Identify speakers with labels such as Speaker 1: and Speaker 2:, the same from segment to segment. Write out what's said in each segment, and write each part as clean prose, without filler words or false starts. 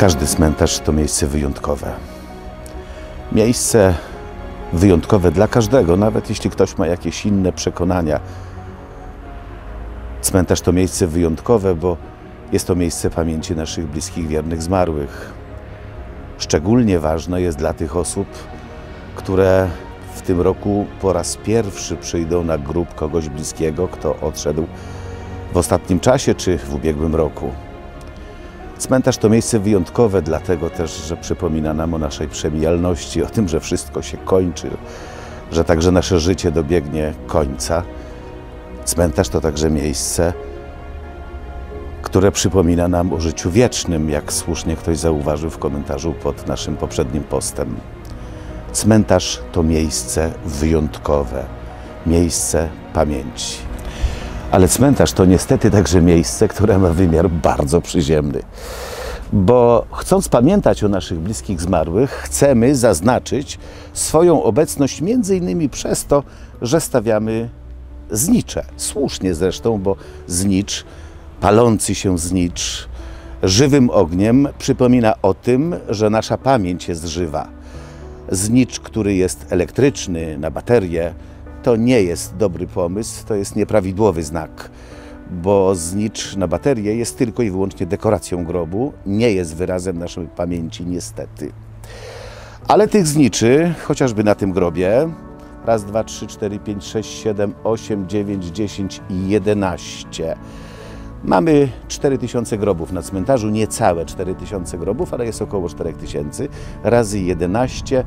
Speaker 1: Każdy cmentarz to miejsce wyjątkowe. Miejsce wyjątkowe dla każdego, nawet jeśli ktoś ma jakieś inne przekonania. Cmentarz to miejsce wyjątkowe, bo jest to miejsce pamięci naszych bliskich, wiernych zmarłych. Szczególnie ważne jest dla tych osób, które w tym roku po raz pierwszy przyjdą na grób kogoś bliskiego, kto odszedł w ostatnim czasie czy w ubiegłym roku. Cmentarz to miejsce wyjątkowe, dlatego też, że przypomina nam o naszej przemijalności, o tym, że wszystko się kończy, że także nasze życie dobiegnie końca. Cmentarz to także miejsce, które przypomina nam o życiu wiecznym, jak słusznie ktoś zauważył w komentarzu pod naszym poprzednim postem. Cmentarz to miejsce wyjątkowe, miejsce pamięci. Ale cmentarz to niestety także miejsce, które ma wymiar bardzo przyziemny. Bo chcąc pamiętać o naszych bliskich zmarłych, chcemy zaznaczyć swoją obecność między innymi przez to, że stawiamy znicze. Słusznie zresztą, bo znicz, palący się znicz, żywym ogniem przypomina o tym, że nasza pamięć jest żywa. Znicz, który jest elektryczny, na baterię, to nie jest dobry pomysł, to jest nieprawidłowy znak, bo znicz na baterię jest tylko i wyłącznie dekoracją grobu, nie jest wyrazem naszej pamięci, niestety. Ale tych zniczy, chociażby na tym grobie, raz, dwa, trzy, cztery, pięć, sześć, siedem, 8, 9, 10 i 11. Mamy 4000 grobów na cmentarzu, niecałe 4000 grobów, ale jest około 4000, razy 11,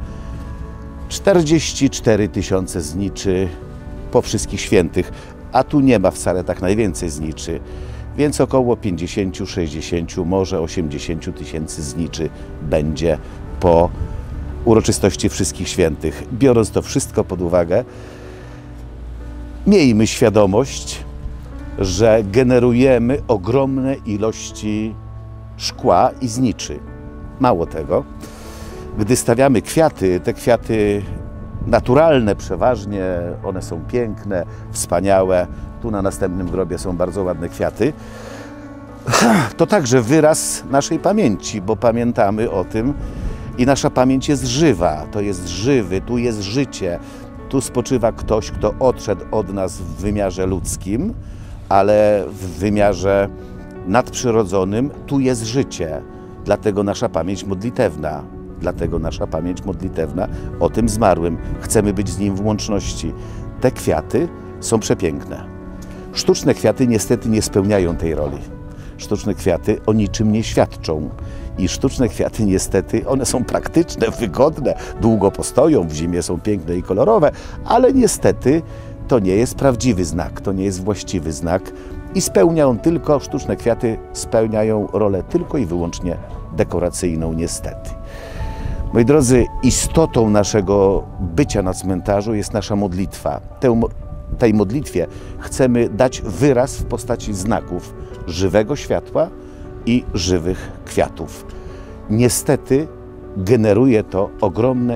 Speaker 1: 44 000 zniczy po wszystkich świętych, a tu nie ma wcale tak najwięcej zniczy, więc około 50, 60, może 80 000 zniczy będzie po uroczystości wszystkich świętych. Biorąc to wszystko pod uwagę, miejmy świadomość, że generujemy ogromne ilości szkła i zniczy. Mało tego, gdy stawiamy kwiaty, te kwiaty naturalne przeważnie, one są piękne, wspaniałe. Tu na następnym grobie są bardzo ładne kwiaty. To także wyraz naszej pamięci, bo pamiętamy o tym i nasza pamięć jest żywa. To jest żywy, tu jest życie. Tu spoczywa ktoś, kto odszedł od nas w wymiarze ludzkim, ale w wymiarze nadprzyrodzonym tu jest życie. Dlatego nasza pamięć modlitewna. Dlatego nasza pamięć modlitewna o tym zmarłym. Chcemy być z nim w łączności. Te kwiaty są przepiękne. Sztuczne kwiaty niestety nie spełniają tej roli. Sztuczne kwiaty o niczym nie świadczą. I sztuczne kwiaty niestety, one są praktyczne, wygodne, długo postoją, w zimie są piękne i kolorowe, ale niestety to nie jest prawdziwy znak, to nie jest właściwy znak i sztuczne kwiaty spełniają rolę tylko i wyłącznie dekoracyjną, niestety. Moi drodzy, istotą naszego bycia na cmentarzu jest nasza modlitwa. Tej modlitwie chcemy dać wyraz w postaci znaków żywego światła i żywych kwiatów. Niestety generuje to ogromne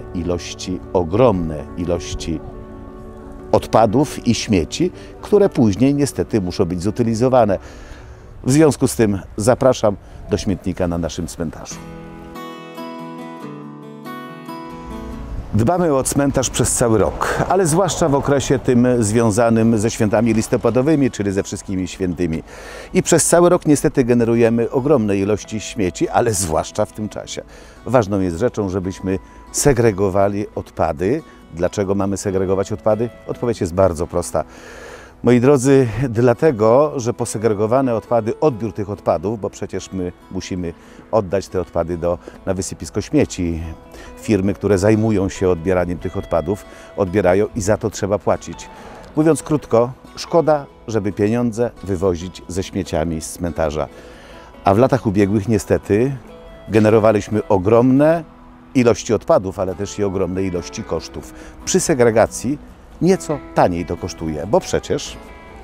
Speaker 1: ilości odpadów i śmieci, które później niestety muszą być zutylizowane. W związku z tym zapraszam do śmietnika na naszym cmentarzu. Dbamy o cmentarz przez cały rok, ale zwłaszcza w okresie tym związanym ze świętami listopadowymi, czyli ze wszystkimi świętymi. I przez cały rok niestety generujemy ogromne ilości śmieci, ale zwłaszcza w tym czasie. Ważną jest rzeczą, żebyśmy segregowali odpady. Dlaczego mamy segregować odpady? Odpowiedź jest bardzo prosta. Moi drodzy, dlatego, że posegregowane odpady, odbiór tych odpadów, bo przecież my musimy oddać te odpady na wysypisko śmieci. Firmy, które zajmują się odbieraniem tych odpadów, odbierają i za to trzeba płacić. Mówiąc krótko, szkoda, żeby pieniądze wywozić ze śmieciami z cmentarza. A w latach ubiegłych niestety generowaliśmy ogromne ilości odpadów, ale też i ogromne ilości kosztów. Przy segregacji nieco taniej to kosztuje, bo przecież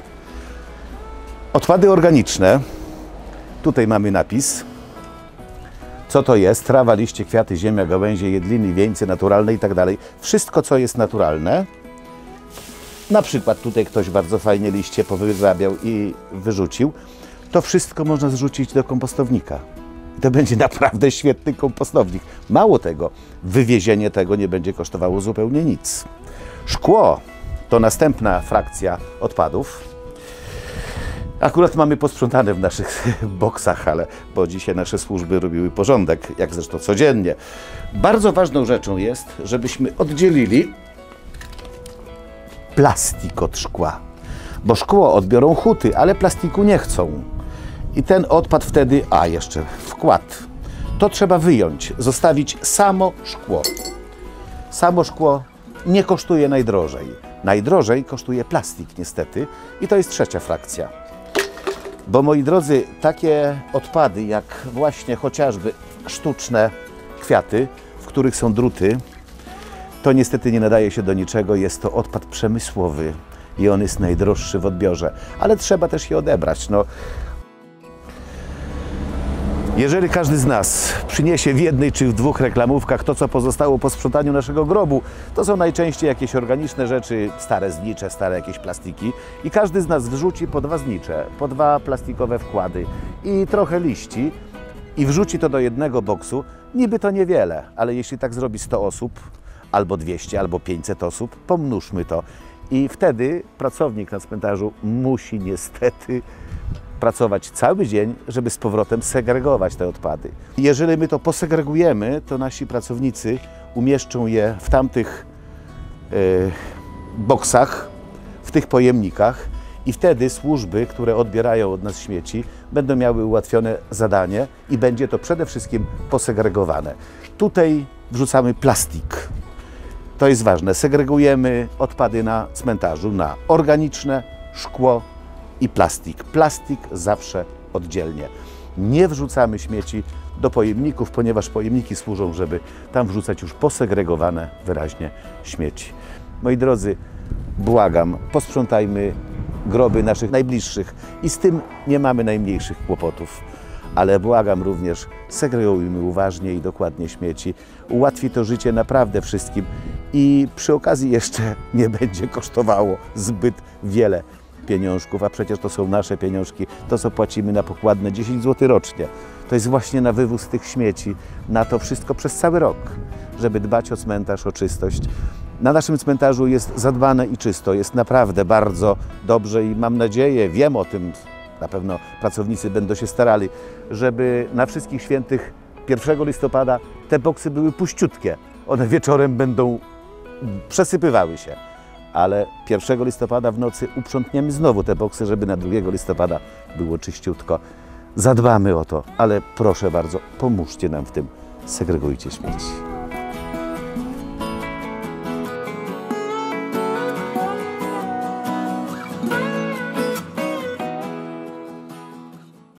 Speaker 1: odpady organiczne, tutaj mamy napis, co to jest, trawa, liście, kwiaty, ziemia, gałęzie, jedliny, wieńce naturalne i tak dalej. Wszystko, co jest naturalne, na przykład tutaj ktoś bardzo fajnie liście powyrabiał i wyrzucił, to wszystko można zrzucić do kompostownika. To będzie naprawdę świetny kompostownik. Mało tego, wywiezienie tego nie będzie kosztowało zupełnie nic. Szkło to następna frakcja odpadów. Akurat mamy posprzątane w naszych boksach, bo dzisiaj nasze służby robiły porządek, jak zresztą codziennie. Bardzo ważną rzeczą jest, żebyśmy oddzielili plastik od szkła. Bo szkło odbiorą huty, ale plastiku nie chcą. I ten odpad wtedy, jeszcze wkład. To trzeba wyjąć, zostawić samo szkło. Samo szkło nie kosztuje najdrożej. Najdrożej kosztuje plastik niestety i to jest trzecia frakcja. Bo moi drodzy, takie odpady jak właśnie chociażby sztuczne kwiaty, w których są druty, to niestety nie nadaje się do niczego. Jest to odpad przemysłowy i on jest najdroższy w odbiorze, ale trzeba też je odebrać. Jeżeli każdy z nas przyniesie w jednej czy w dwóch reklamówkach to, co pozostało po sprzątaniu naszego grobu, to są najczęściej jakieś organiczne rzeczy, stare znicze, stare jakieś plastiki i każdy z nas wrzuci po 2 znicze, po 2 plastikowe wkłady i trochę liści i wrzuci to do jednego boksu, niby to niewiele, ale jeśli tak zrobi 100 osób, albo 200, albo 500 osób, pomnóżmy to i wtedy pracownik na cmentarzu musi niestety pracować cały dzień, żeby z powrotem segregować te odpady. Jeżeli my to posegregujemy, to nasi pracownicy umieszczą je w tamtych boksach, w tych pojemnikach i wtedy służby, które odbierają od nas śmieci, będą miały ułatwione zadanie i będzie to przede wszystkim posegregowane. Tutaj wrzucamy plastik. To jest ważne. Segregujemy odpady na cmentarzu na organiczne, szkło i plastik. Plastik zawsze oddzielnie. Nie wrzucamy śmieci do pojemników, ponieważ pojemniki służą, żeby tam wrzucać już posegregowane wyraźnie śmieci. Moi drodzy, błagam, posprzątajmy groby naszych najbliższych i z tym nie mamy najmniejszych kłopotów. Ale błagam również, segregujmy uważnie i dokładnie śmieci. Ułatwi to życie naprawdę wszystkim i przy okazji jeszcze nie będzie kosztowało zbyt wiele pieniążków, a przecież to są nasze pieniążki, to co płacimy na pokładne 10 zł rocznie. To jest właśnie na wywóz tych śmieci, na to wszystko przez cały rok, żeby dbać o cmentarz, o czystość. Na naszym cmentarzu jest zadbane i czysto, jest naprawdę bardzo dobrze i mam nadzieję, wiem o tym, na pewno pracownicy będą się starali, żeby na Wszystkich Świętych 1 listopada te boksy były puściutkie. One wieczorem będą przesypywały się. Ale 1 listopada w nocy uprzątniemy znowu te boksy, żeby na 2 listopada było czyściutko. Zadbamy o to, ale proszę bardzo, pomóżcie nam w tym, segregujcie śmieci.